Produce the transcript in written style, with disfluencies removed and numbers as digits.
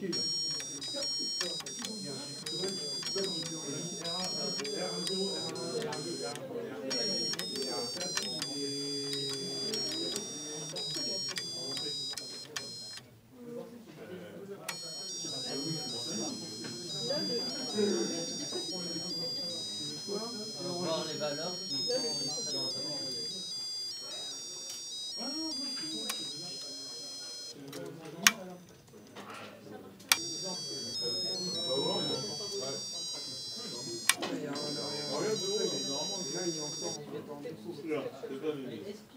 Voir les valeurs qui sont enregistrées dans le tableau. Là, il est encore en dessous.